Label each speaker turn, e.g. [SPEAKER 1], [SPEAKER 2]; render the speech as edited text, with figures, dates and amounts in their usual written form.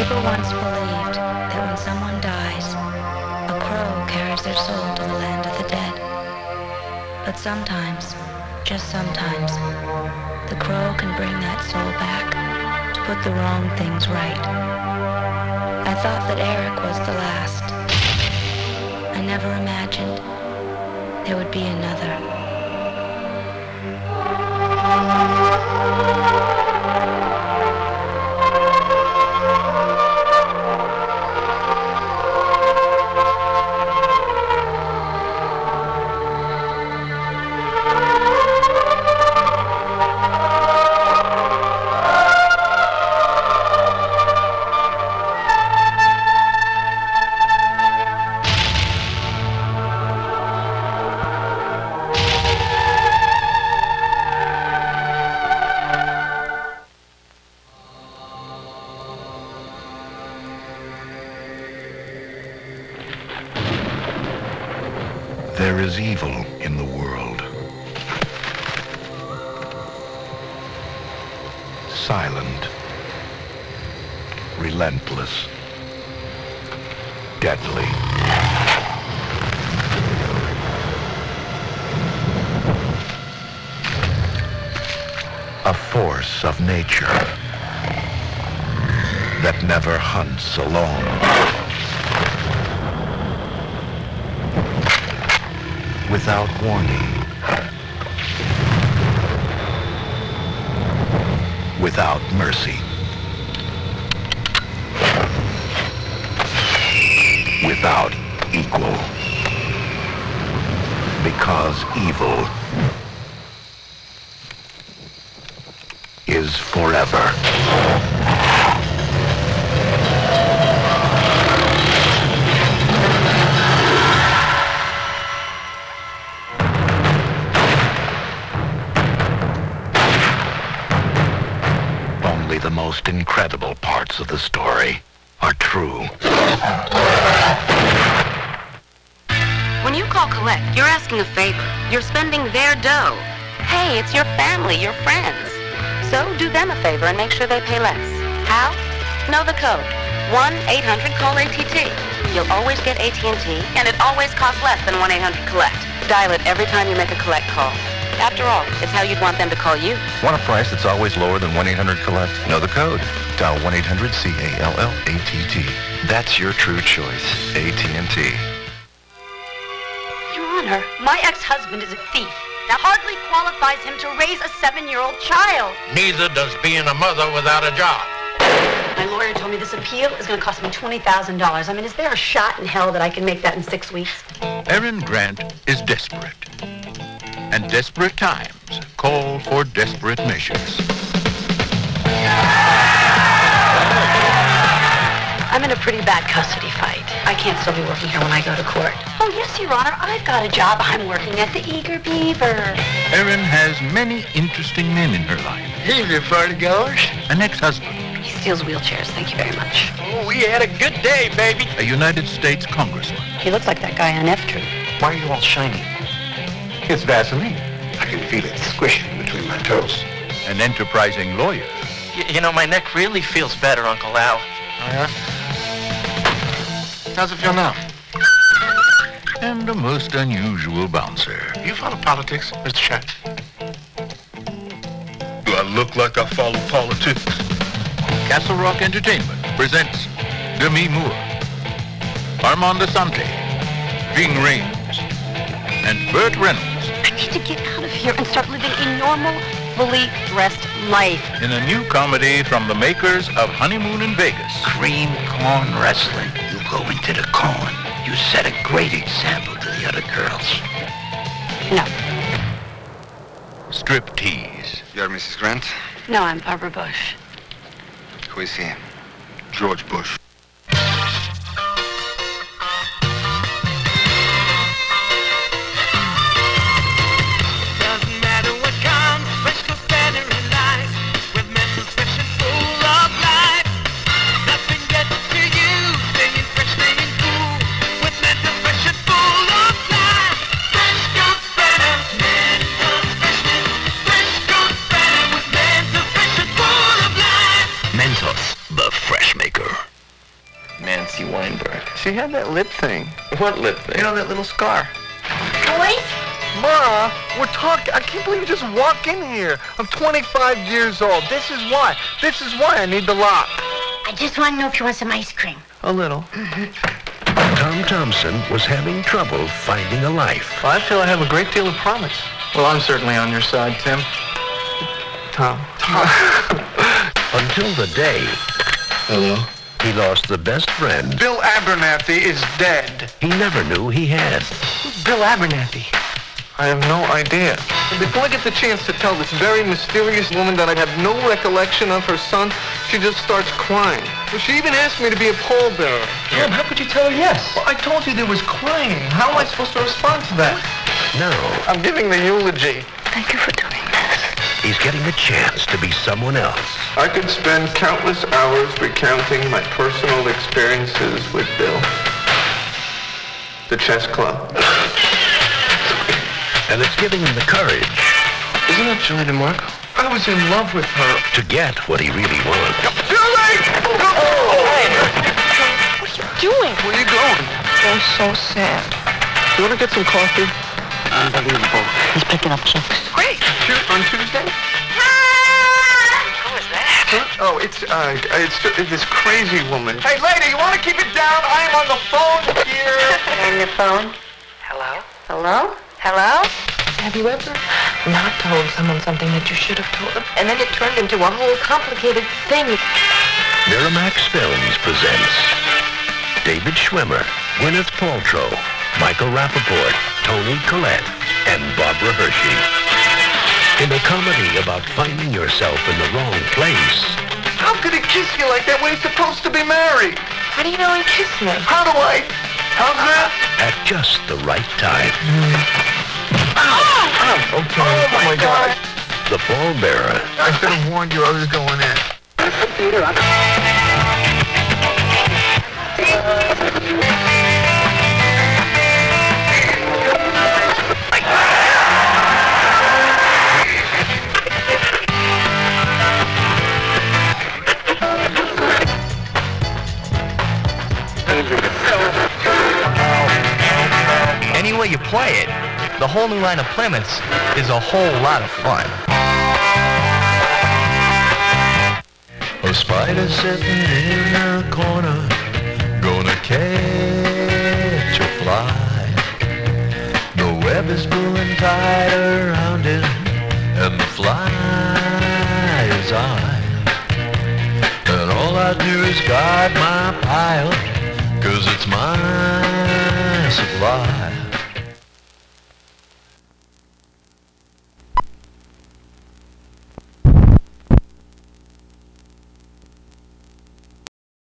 [SPEAKER 1] People once believed that when someone dies, a crow carries their soul to the land of the dead. But sometimes, just sometimes, the crow can bring that soul back to put the wrong things right. I thought that Eric was the last. I never imagined there would be another.
[SPEAKER 2] There is evil in the world. Silent, relentless, deadly. A force of nature that never hunts alone. Without warning, without mercy, without equal, because evil is forever. The most incredible parts of the story are true.
[SPEAKER 3] When you call collect, you're asking a favor. You're spending their dough. Hey, it's your family, your friends. So do them a favor and make sure they pay less. How? Know the code. 1-800-CALL-ATT. You'll always get AT&T, and it always costs less than 1-800-COLLECT. Dial it every time you make a collect call. After all, it's how you'd want them to call you.
[SPEAKER 2] Want a price that's always lower than 1-800-COLLECT? Know the code. Dial 1-800-CALL-ATT. That's your true choice. AT&T.
[SPEAKER 4] Your Honor, my ex-husband is a thief. That hardly qualifies him to raise a 7-year-old child.
[SPEAKER 5] Neither does being a mother without a job.
[SPEAKER 4] My lawyer told me this appeal is going to cost me $20,000. I mean, is there a shot in hell that I can make that in 6 weeks?
[SPEAKER 6] Erin Grant is desperate. And desperate times call for desperate measures.
[SPEAKER 4] I'm in a pretty bad custody fight. I can't still be working here when I go to court. Oh, yes, Your Honor. I've got a job. I'm working at the Eager Beaver.
[SPEAKER 6] Erin has many interesting men in her life.
[SPEAKER 5] Here's your $40.
[SPEAKER 6] An ex-husband.
[SPEAKER 4] He steals wheelchairs. Thank you very much.
[SPEAKER 5] Oh, we had a good day, baby.
[SPEAKER 6] A United States congressman.
[SPEAKER 4] He looks like that guy on F Troop.
[SPEAKER 5] Why are you all shiny?
[SPEAKER 7] It's Vaseline. I can feel it squishing between my toes.
[SPEAKER 6] An enterprising lawyer.
[SPEAKER 8] You know, my neck really feels better, Uncle Al.
[SPEAKER 7] Oh, yeah? How's it feel now?
[SPEAKER 6] And a most unusual bouncer.
[SPEAKER 7] You follow politics, Mr. Sheriff?
[SPEAKER 2] Do I look like I follow politics?
[SPEAKER 6] Castle Rock Entertainment presents Demi Moore, Armand Asante, Ving Rhames, and Burt Reynolds.
[SPEAKER 4] I need to get out of here and start living a normal, fully dressed life.
[SPEAKER 6] In a new comedy from the makers of Honeymoon in Vegas.
[SPEAKER 9] Cream corn wrestling. You go into the corn. You set a great example to the other girls.
[SPEAKER 4] No.
[SPEAKER 6] Striptease.
[SPEAKER 7] You're Mrs. Grant?
[SPEAKER 4] No, I'm Barbara Bush.
[SPEAKER 7] Who is he? George Bush.
[SPEAKER 10] Doesn't matter what kind, fresh goes better in life. With Mentos fresh and full of life. Nothing gets to you, staying fresh, staying cool. With Mentos fresh and full of life. Fresh goes better, Mentos freshness. Fresh goes better with Mentos fresh and full of life.
[SPEAKER 9] Mentos, the fresh maker.
[SPEAKER 11] She had that lip thing.
[SPEAKER 5] What lip thing?
[SPEAKER 11] You know, that little scar.
[SPEAKER 4] Boys?
[SPEAKER 11] Ma, we're talking. I can't believe you just walk in here. I'm 25 years old. This is why. This is why I need the lock.
[SPEAKER 4] I just want to know if you want some ice cream.
[SPEAKER 11] A little.
[SPEAKER 12] Tom Thompson was having trouble finding a life.
[SPEAKER 11] Well, I feel I have a great deal of promise.
[SPEAKER 5] Well, I'm certainly on your side, Tim.
[SPEAKER 11] Tom.
[SPEAKER 12] Until the day
[SPEAKER 5] Hello?
[SPEAKER 12] he lost the best friend
[SPEAKER 11] Bill Abernathy is dead.
[SPEAKER 12] he never knew he had.
[SPEAKER 11] Who's Bill Abernathy? I have no idea. And before I get the chance to tell this very mysterious woman that I have no recollection of her son, she just starts crying. Well, she even asked me to be a pallbearer.
[SPEAKER 5] Tom, how could you tell her yes?
[SPEAKER 11] Well, I told you there was crying. How am I supposed to respond to that?
[SPEAKER 12] Now
[SPEAKER 11] I'm giving the eulogy.
[SPEAKER 4] Thank you for doing this.
[SPEAKER 12] he's getting a chance to be someone else.
[SPEAKER 11] I could spend countless hours recounting my personal experiences with Bill. The chess club.
[SPEAKER 12] And it's giving him the courage
[SPEAKER 11] Isn't that Julie DeMarco? I was in love with her.
[SPEAKER 12] to get what he really wants.
[SPEAKER 11] Julie!
[SPEAKER 4] What are you doing?
[SPEAKER 11] Where are you going?
[SPEAKER 4] I'm so sad.
[SPEAKER 11] You want to get some coffee?
[SPEAKER 4] Unbelievable. He's picking up chicks.
[SPEAKER 11] Great. On Tuesday?
[SPEAKER 4] Who is that?
[SPEAKER 11] Huh? Oh, it's this crazy woman. Hey, lady, you want to keep it down? I am on the phone here.
[SPEAKER 4] On your phone? Hello? Hello? Hello? Have you ever not told someone something that you should have told them? And then it turned into a whole complicated thing.
[SPEAKER 12] Miramax Films presents David Schwimmer, Gwyneth Paltrow, Michael Rappaport, Toni Collette, and Barbara Hershey. In a comedy about finding yourself in the wrong place.
[SPEAKER 11] How could he kiss you like that when he's supposed to be married?
[SPEAKER 4] How do you know he kissed me?
[SPEAKER 11] How do I? How's that?
[SPEAKER 12] At just the right time.
[SPEAKER 11] Okay. Oh my God.
[SPEAKER 12] The Pallbearer.
[SPEAKER 11] I should have warned you I was going in.
[SPEAKER 13] Any way you play it, the whole new line of Plymouths is a whole lot of fun.
[SPEAKER 2] A spider sitting in a corner, gonna catch a fly. The web is pulling tight around it, and the fly is on. And all I do is guard my pile, 'cause it's my supply.